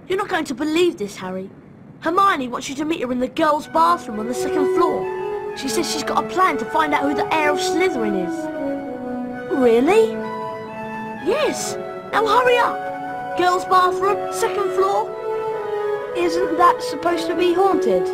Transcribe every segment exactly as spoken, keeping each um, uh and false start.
You're not going to believe this, Harry. Hermione wants you to meet her in the girls' bathroom on the second floor. She says she's got a plan to find out who the heir of Slytherin is. Really? Yes. Now hurry up. Girls' bathroom, second floor. Isn't that supposed to be haunted?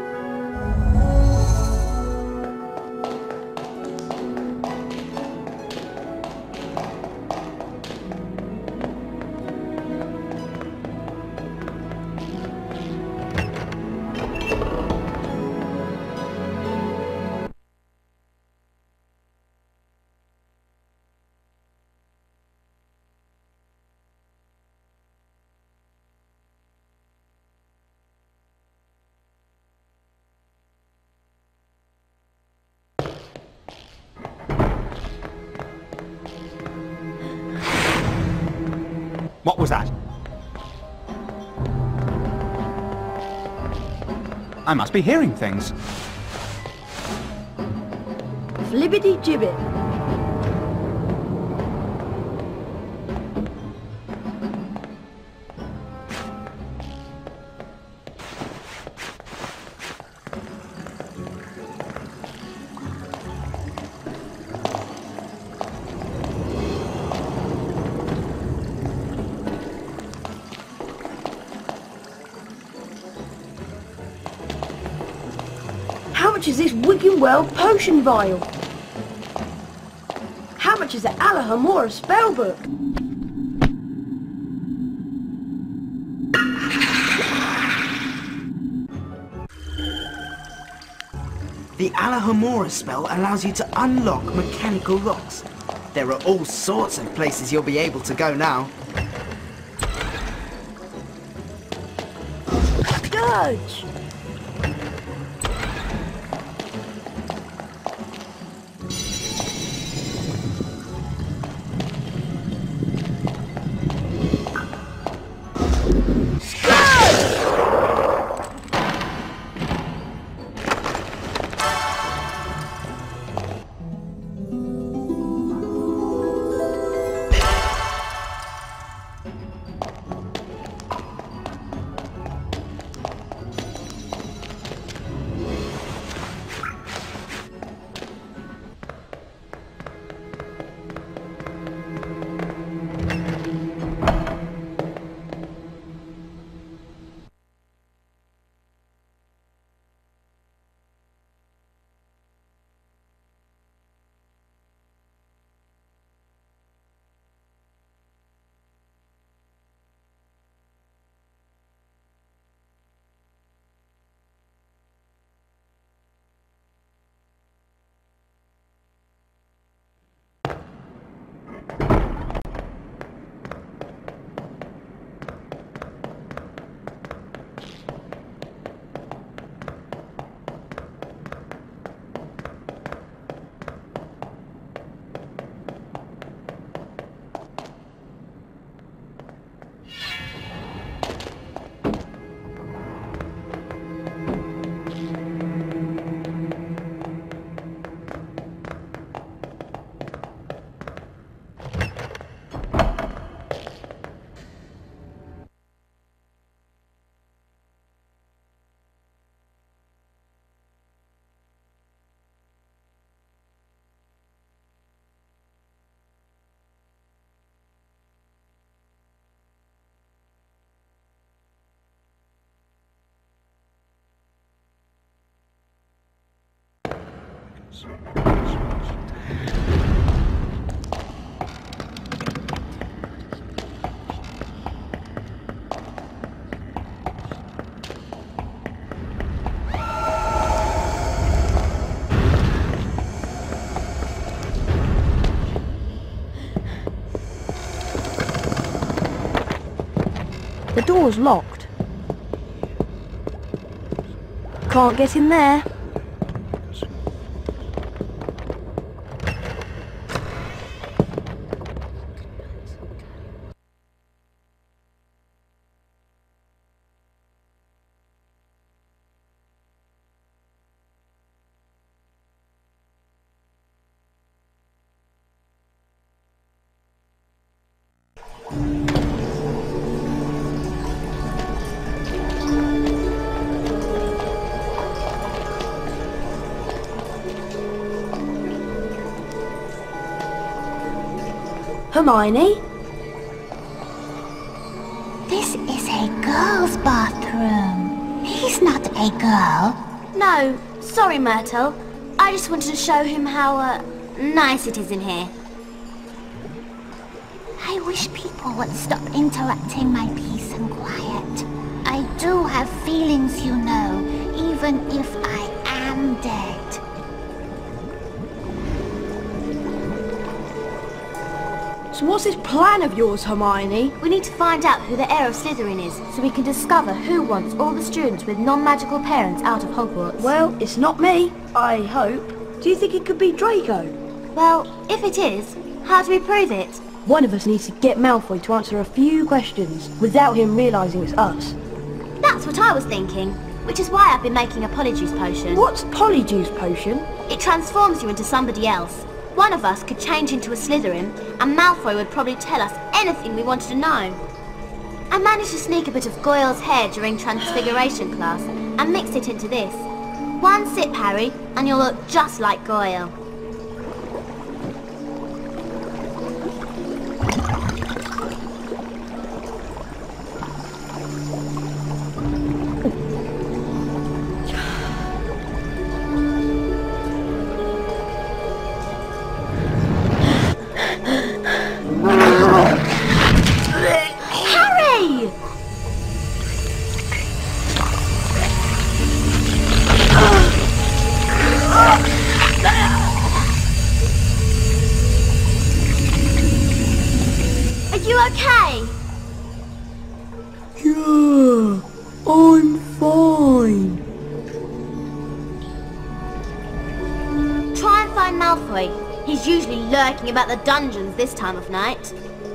What was that? I must be hearing things. Flibbity gibbet. How much is this Wiggin Well potion vial? How much is the Alohomora spellbook? The Alohomora spell allows you to unlock mechanical locks. There are all sorts of places you'll be able to go now. Gurge! The door's locked. Can't get in there. Hermione? This is a girl's bathroom. He's not a girl. No, sorry, Myrtle. I just wanted to show him how, uh, nice it is in here. I wish people would stop interrupting my peace and quiet. I do have feelings, you know, even if I am dead. So what's this plan of yours, Hermione? We need to find out who the heir of Slytherin is, so we can discover who wants all the students with non-magical parents out of Hogwarts. Well, it's not me, I hope. Do you think it could be Draco? Well, if it is, how do we prove it? One of us needs to get Malfoy to answer a few questions without him realising it's us. That's what I was thinking, which is why I've been making a Polyjuice potion. What's Polyjuice potion? It transforms you into somebody else. One of us could change into a Slytherin, and Malfoy would probably tell us anything we wanted to know. I managed to sneak a bit of Goyle's hair during Transfiguration class, and mix it into this. One sip, Harry, and you'll look just like Goyle. Okay. Yeah, I'm fine. Try and find Malfoy. He's usually lurking about the dungeons this time of night.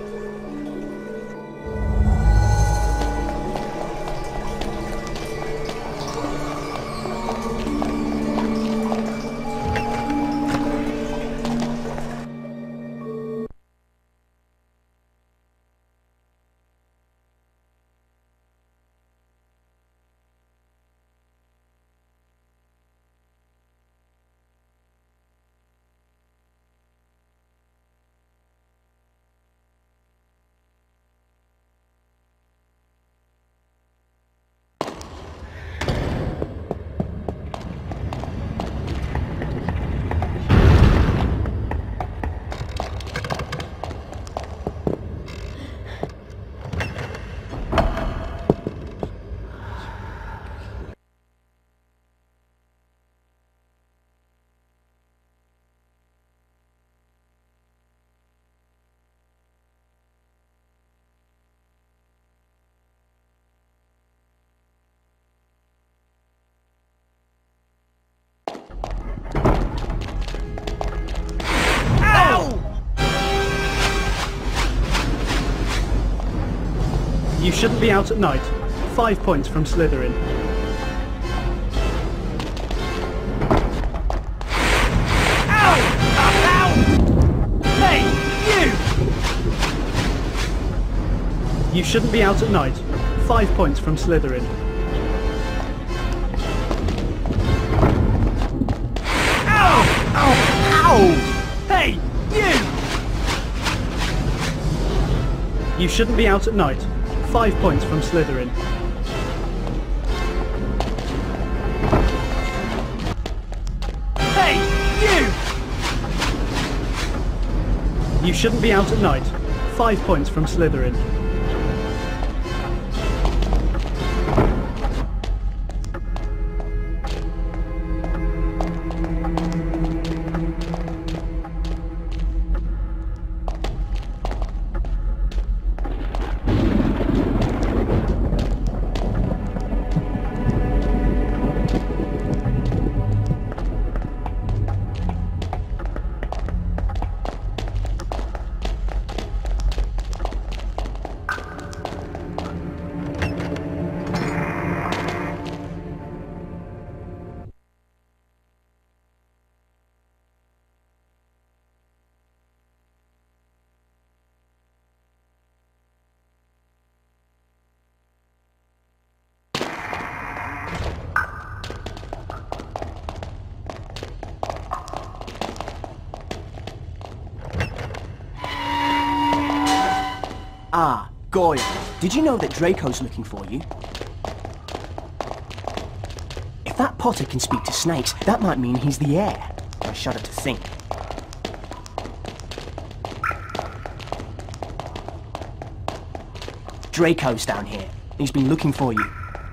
You shouldn't be out at night. Five points from Slytherin. Ow! Ow! Hey, you! You shouldn't be out at night. Five points from Slytherin. Ow! Ow! Ow! Hey, you! You shouldn't be out at night. Five points from Slytherin. Hey, you! You shouldn't be out at night. Five points from Slytherin. Ah, Goyle. Did you know that Draco's looking for you? If that Potter can speak to snakes, that might mean he's the heir. I shudder to think. Draco's down here. He's been looking for you.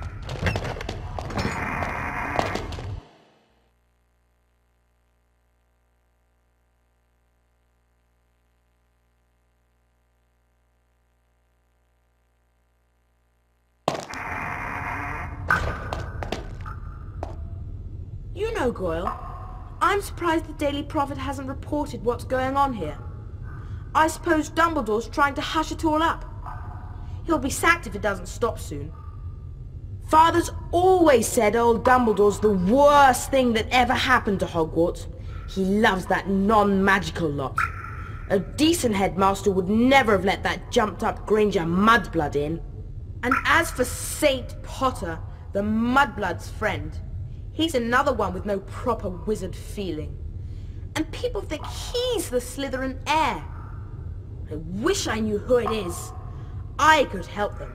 You know, Goyle, I'm surprised the Daily Prophet hasn't reported what's going on here. I suppose Dumbledore's trying to hush it all up. He'll be sacked if it doesn't stop soon. Father's always said old Dumbledore's the worst thing that ever happened to Hogwarts. He loves that non-magical lot. A decent headmaster would never have let that jumped-up Granger mudblood in. And as for Saint Potter, the mudblood's friend, he's another one with no proper wizard feeling. And people think he's the Slytherin heir. I wish I knew who it is. I could help them.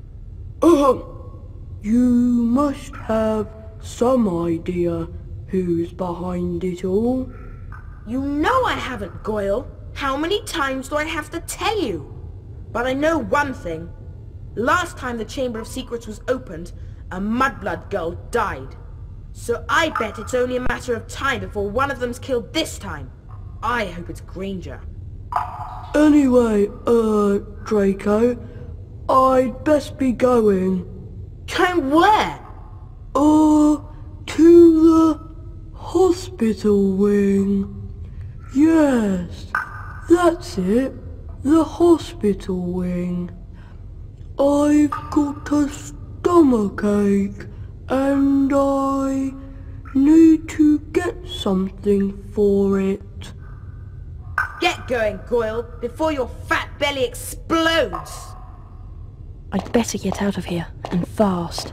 Oh, you must have some idea who's behind it all. You know I haven't, Goyle. How many times do I have to tell you? But I know one thing. Last time the Chamber of Secrets was opened, a mudblood girl died. So I bet it's only a matter of time before one of them's killed this time. I hope it's Granger. Anyway, uh, Draco, I'd best be going. Going where? Uh, to the hospital wing. Yes, that's it, the hospital wing. I've got a stomachache and I need to get something for it. Get going, Goyle, before your fat belly explodes! I'd better get out of here, and fast.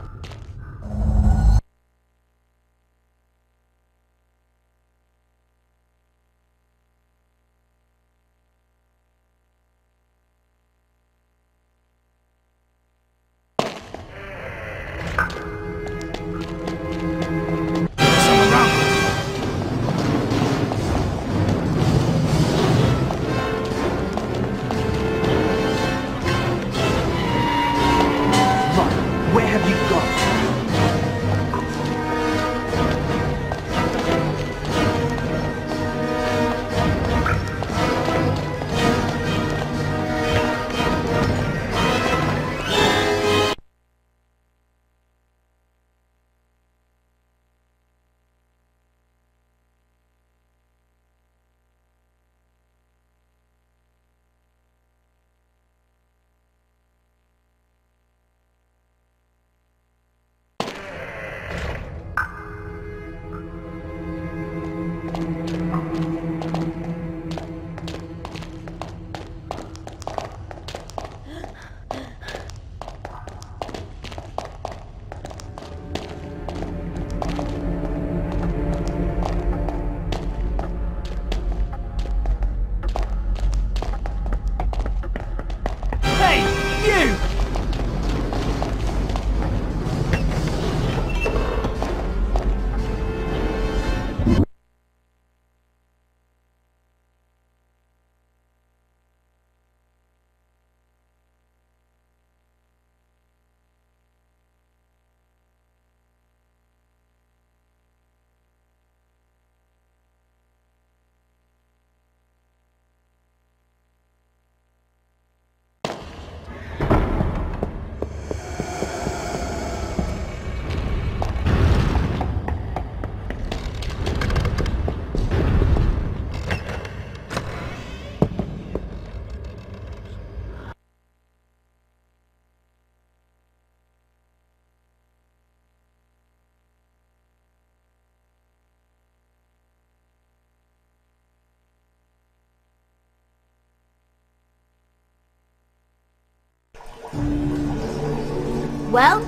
Well?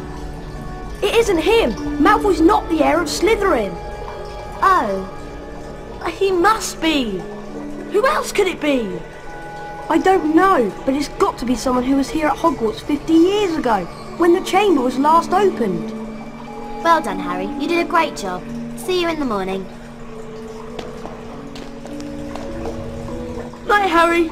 It isn't him! Malfoy's not the heir of Slytherin! Oh. He must be! Who else could it be? I don't know, but it's got to be someone who was here at Hogwarts fifty years ago, when the chamber was last opened. Well done, Harry. You did a great job. See you in the morning. Night, Harry.